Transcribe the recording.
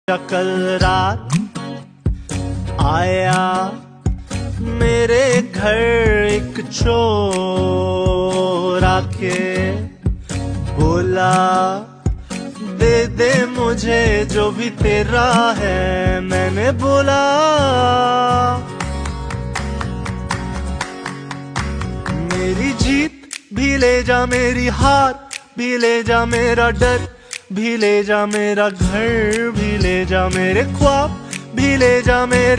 कल रात आया मेरे घर एक चोर आके बोला, दे दे मुझे जो भी तेरा है। मैंने बोला, मेरी जीत भी ले जा, मेरी हार भी ले जा, मेरा डर भी ले जा, मेरा घर भी ले जा, मेरे ख्वाब भी ले जा, मेरे